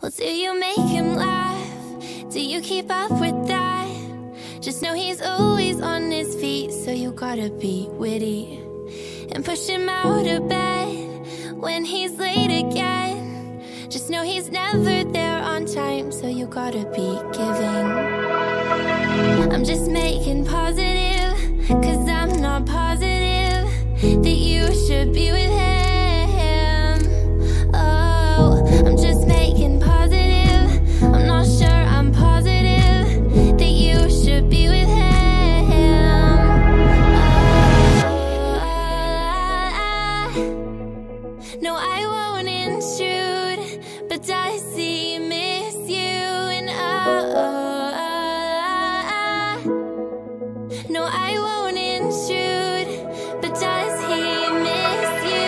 Well, do you make him laugh? Do you keep up with that? Just know he's always on his feet, so you gotta be witty and push him out of bed when he's late again. Just know he's never there on time, so you gotta be giving. I'm just making positive, 'cause I'm not positive that you should be with him. Oh, I'm just making positive. I'm not sure I'm positive that you should be with him. No, I won't intrude, but does he miss you? And no, I won't intrude, but does he miss you?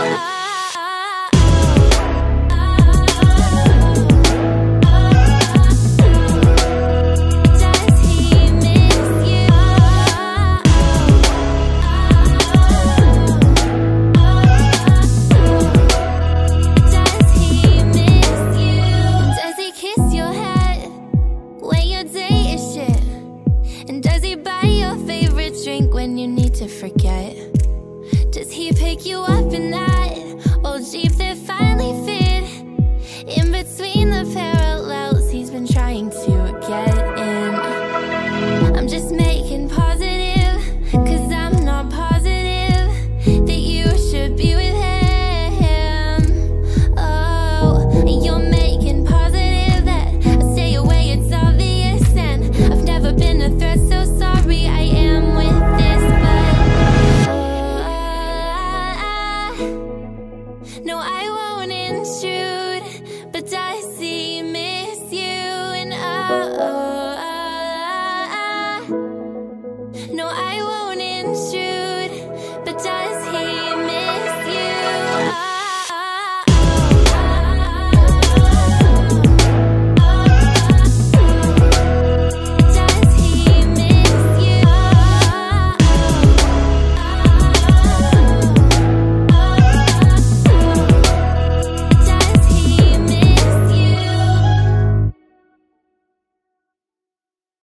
Does he miss you? Does he miss you? Does he kiss your head when your day is shit? And does he buy your favorite drink when you need to forget? Does he pick you up in that old Jeep that finally fit in between the parallels he's been trying to